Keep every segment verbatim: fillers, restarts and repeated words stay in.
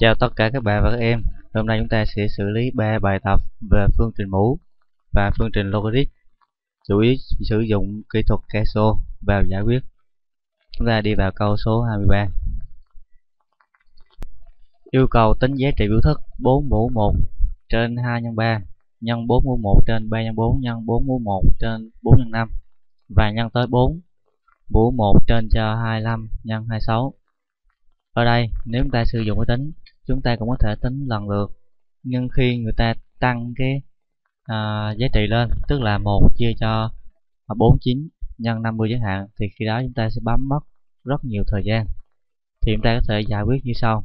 Chào tất cả các bạn và các em. Hôm nay chúng ta sẽ xử lý ba bài tập về phương trình mũ và phương trình logarit, chủ yếu sử dụng kỹ thuật Casio vào giải quyết. Chúng ta đi vào câu số hai mươi ba. Yêu cầu tính giá trị biểu thức bốn mũ một trên hai nhân ba nhân bốn mũ một trên ba nhân bốn nhân bốn mũ một trên bốn nhân năm và nhân tới bốn mũ một trên cho hai mươi lăm nhân hai mươi sáu. Ở đây nếu chúng ta sử dụng máy tính, chúng ta cũng có thể tính lần lượt, nhưng khi người ta tăng cái à, giá trị lên, tức là một chia cho bốn mươi chín nhân năm mươi chẳng hạn, thì khi đó chúng ta sẽ bấm mất rất nhiều thời gian. Thì chúng ta có thể giải quyết như sau.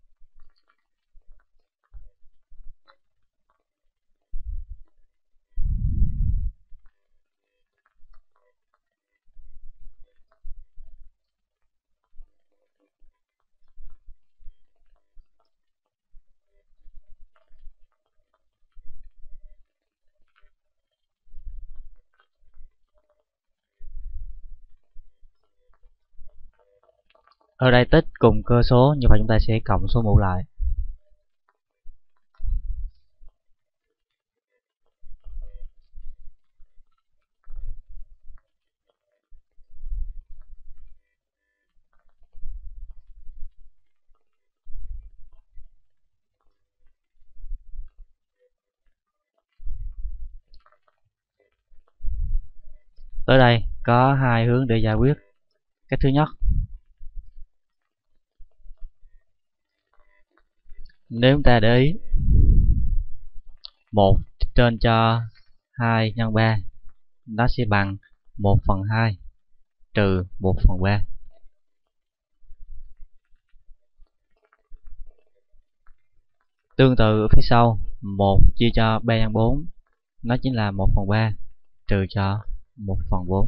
Ở đây tích cùng cơ số, như vậy chúng ta sẽ cộng số mũ lại. Tới đây có hai hướng để giải quyết. Cách thứ nhất, nếu chúng ta để ý, một trên cho hai nhân ba nó sẽ bằng một phần hai trừ một phần ba. Tương tự ở phía sau, một chia cho ba nhân bốn nó chính là một phần ba trừ cho một phần bốn.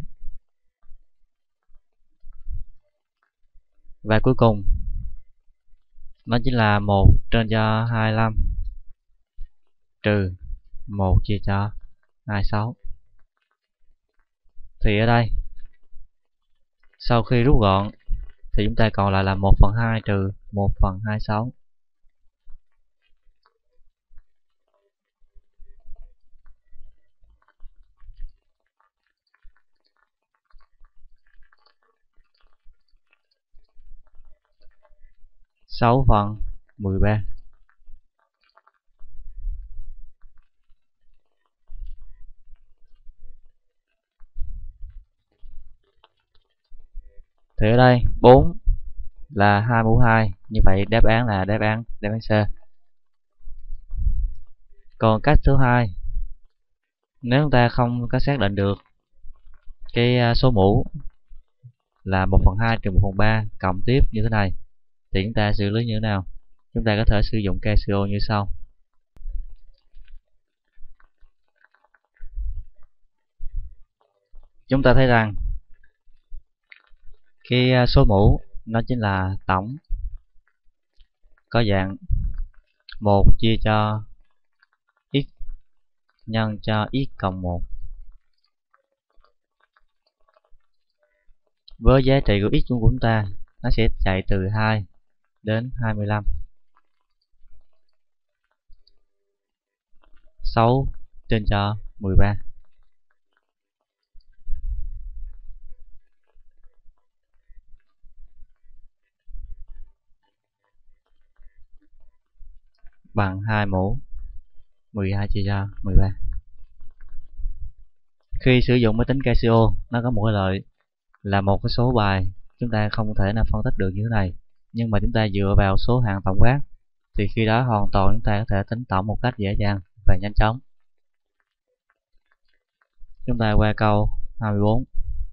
Và cuối cùng nó chính là một trên cho hai mươi lăm trừ một chia cho hai mươi sáu. Thì ở đây sau khi rút gọn thì chúng ta còn lại là một phần hai trừ một phần hai mươi sáu. sáu phần mười ba. Thì ở đây bốn là hai mũ hai, như vậy đáp án là đáp án đáp án C. Còn cách thứ hai, nếu chúng ta không có xác định được cái số mũ là một phần hai trừ một phần ba cộng tiếp như thế này, thì chúng ta xử lý như thế nào? Chúng ta có thể sử dụng Casio như sau. Chúng ta thấy rằng cái số mũ nó chính là tổng có dạng một chia cho x nhân cho x cộng một, với giá trị của x của chúng ta nó sẽ chạy từ hai đến hai mươi lăm. sáu trên cho mười ba. Bằng hai mũ mười hai chia cho mười ba. Khi sử dụng máy tính Casio, nó có một cái lợi là một cái số bài chúng ta không thể nào phân tích được như thế này, nhưng mà chúng ta dựa vào số hạng tổng quát thì khi đó hoàn toàn chúng ta có thể tính tổng một cách dễ dàng và nhanh chóng. Chúng ta qua câu hai mươi bốn.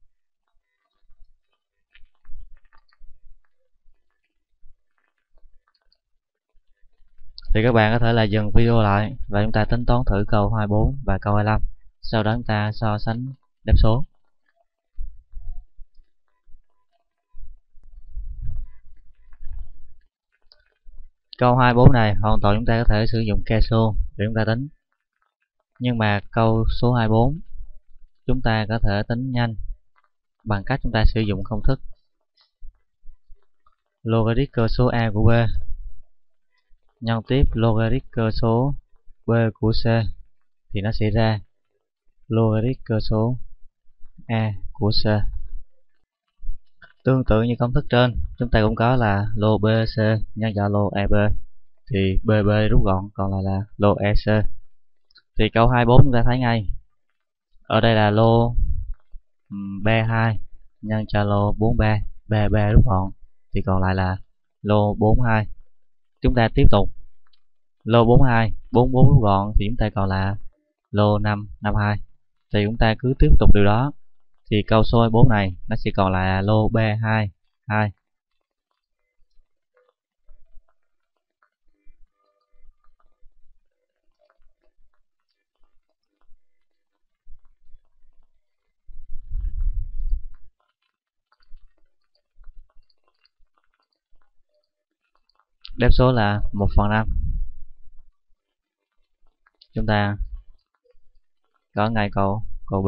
Thì các bạn có thể là dừng video lại và chúng ta tính toán thử câu hai mươi bốn và câu hai mươi lăm. Sau đó chúng ta so sánh đáp số. Câu hai mươi bốn này hoàn toàn chúng ta có thể sử dụng Casio để chúng ta tính. Nhưng mà câu số hai mươi bốn chúng ta có thể tính nhanh bằng cách chúng ta sử dụng công thức logarit cơ số a của b nhân tiếp logarit cơ số b của c thì nó sẽ ra logarit cơ số a của c. Tương tự như công thức trên, chúng ta cũng có là lô bê xê nhân cho lô e bê, thì bê bê rút gọn còn lại là lô e xê. Thì câu hai mươi bốn chúng ta thấy ngay. Ở đây là lô bê hai nhân cho lô bốn ba, bê bê rút gọn thì còn lại là lô bốn hai. Chúng ta tiếp tục lô bốn hai, bốn bốn rút gọn thì chúng ta còn là lô năm năm hai. Thì chúng ta cứ tiếp tục điều đó. Thì câu số hai mươi bốn này nó sẽ còn là lô bê hai hai. Đáp số là một phần năm. Chúng ta có ngay câu câu B.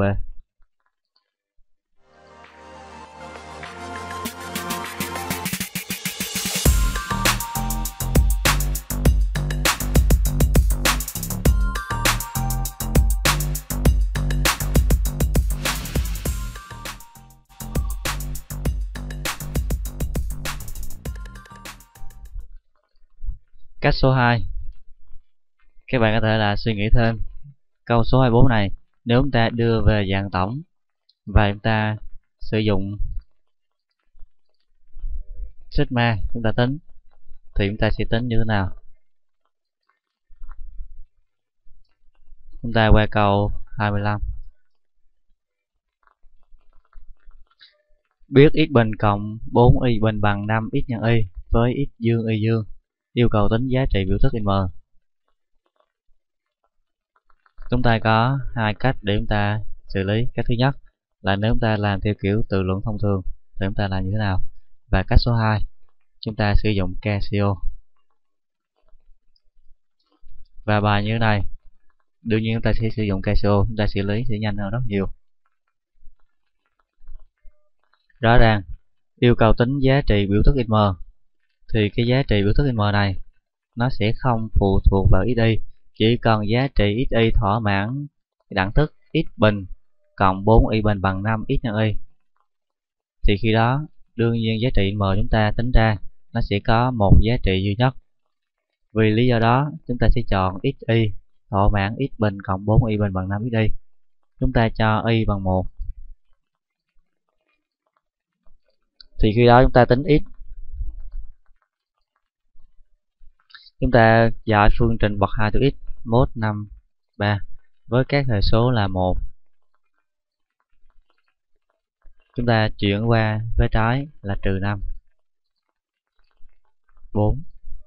Cách số hai. Các bạn có thể là suy nghĩ thêm. Câu số hai mươi bốn này, nếu chúng ta đưa về dạng tổng và chúng ta sử dụng sigma chúng ta tính thì chúng ta sẽ tính như thế nào? Chúng ta qua câu hai mươi lăm. Biết x bình cộng bốn y bình bằng năm x nhân y với x dương y dương. Yêu cầu tính giá trị biểu thức m. Chúng ta có hai cách để chúng ta xử lý. Cách thứ nhất là nếu chúng ta làm theo kiểu tự luận thông thường thì chúng ta làm như thế nào? Và cách số hai, chúng ta sử dụng Casio. Và bài như thế này, đương nhiên chúng ta sẽ sử dụng Casio, chúng ta xử lý sẽ nhanh hơn rất nhiều. Rõ ràng, yêu cầu tính giá trị biểu thức m thì cái giá trị biểu thức m này nó sẽ không phụ thuộc vào xy, chỉ cần giá trị xy thỏa mãn đẳng thức x bình cộng bốn y bình bằng năm x nhân y. Thì khi đó, đương nhiên giá trị m chúng ta tính ra nó sẽ có một giá trị duy nhất. Vì lý do đó, chúng ta sẽ chọn xy thỏa mãn x bình cộng bốn y bình bằng năm x đi. Chúng ta cho y bằng một. Thì khi đó chúng ta tính x. Chúng ta giải phương trình bậc hai từ x một, năm, ba với các hệ số là một. Chúng ta chuyển qua với trái là trừ năm, bốn.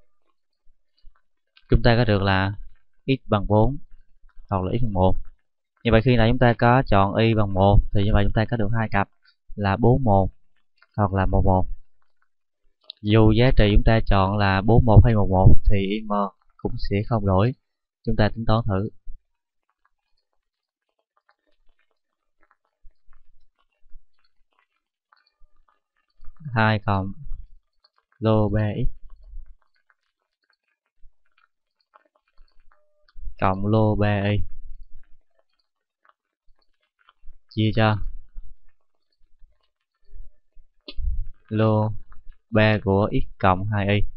Chúng ta có được là x bằng bốn hoặc là x bằng một. Như vậy khi nào chúng ta có chọn y bằng một thì như vậy chúng ta có được hai cặp là bốn một hoặc là một một. Dù giá trị chúng ta chọn là bốn một hay một một thì m cũng sẽ không đổi. Chúng ta tính toán thử. hai cộng lô ba x cộng lô ba y chia cho lô ba của x cộng hai y.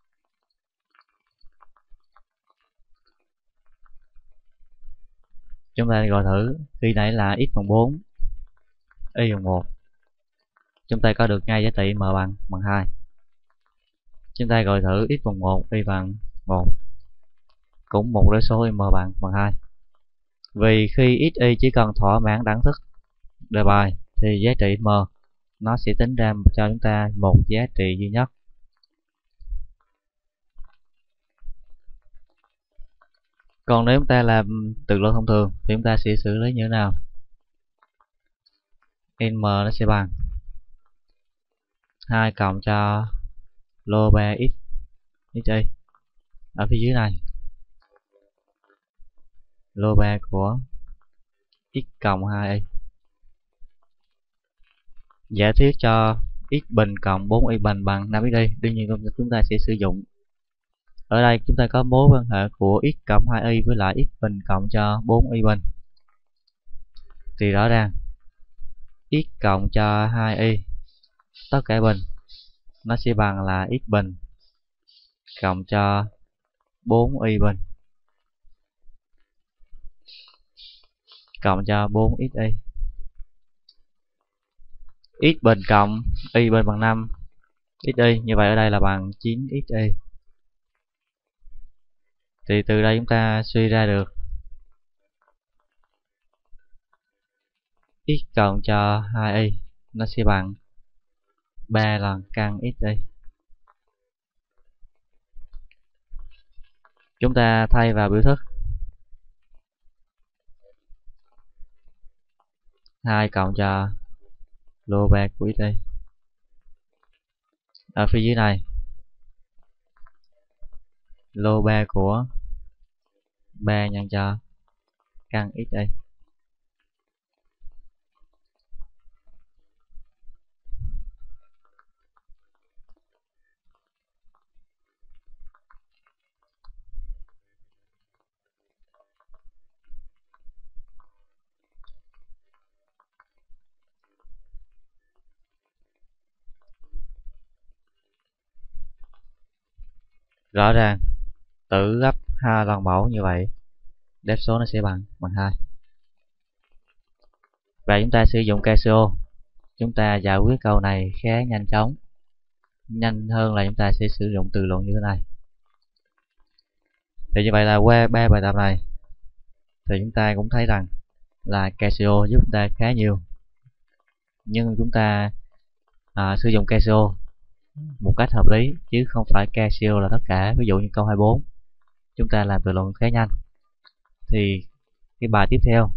Chúng ta gọi thử. Khi nãy là x bằng bốn, y bằng một. Chúng ta có được ngay giá trị m bằng bằng hai. Chúng ta gọi thử x bằng một, y bằng một. Cũng một đứa số m bằng bằng hai. Vì khi xy chỉ cần thỏa mãn đẳng thức đề bài thì giá trị m nó sẽ tính ra cho chúng ta một giá trị duy nhất. Còn nếu chúng ta làm tự luận thông thường thì chúng ta sẽ xử lý như thế nào? M nó sẽ bằng hai cộng cho lô ba x xy ở phía dưới này, lô ba của x cộng hai y. Giả thiết cho x bình cộng bốn y bình bằng năm x đi. Đương nhiên chúng ta sẽ sử dụng Ở đây chúng ta có mối quan hệ của x cộng hai y với lại x bình cộng cho bốn y bình. Thì rõ ràng x cộng cho hai y tất cả bình nó sẽ bằng là x bình cộng cho bốn y bình cộng cho bốn x y. X bình cộng y bình bằng năm x y, như vậy ở đây là bằng chín x y. Thì từ đây chúng ta suy ra được x cộng cho hai y nó sẽ bằng ba lần căn x y. Chúng ta thay vào biểu thức hai cộng cho lô ba của x y. Ở phía dưới này lô ba của ba nhân cho căn x y. Rõ ràng tử gấp hai lần mẫu, như vậy đáp số nó sẽ bằng bằng hai. Và chúng ta sử dụng Casio, chúng ta giải quyết câu này khá nhanh chóng, nhanh hơn là chúng ta sẽ sử dụng từ luận như thế này. Thì như vậy là qua ba bài tập này thì chúng ta cũng thấy rằng là Casio giúp chúng ta khá nhiều, nhưng chúng ta à, sử dụng Casio một cách hợp lý, chứ không phải Casio là tất cả. Ví dụ như câu hai mươi bốn chúng ta làm từ luận khá nhanh, thì cái bài tiếp theo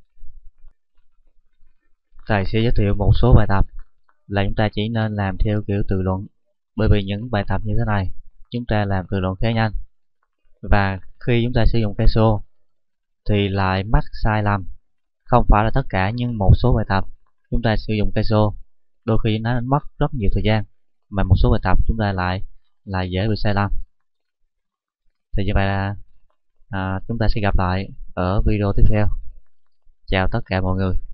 thầy sẽ giới thiệu một số bài tập là chúng ta chỉ nên làm theo kiểu tự luận, bởi vì những bài tập như thế này chúng ta làm tự luận khá nhanh, và khi chúng ta sử dụng Casio thì lại mắc sai lầm. Không phải là tất cả, nhưng một số bài tập chúng ta sử dụng Casio đôi khi nó mất rất nhiều thời gian, mà một số bài tập chúng ta lại lại dễ bị sai lầm. Thì như vậy là à, chúng ta sẽ gặp lại ở video tiếp theo. Chào tất cả mọi người.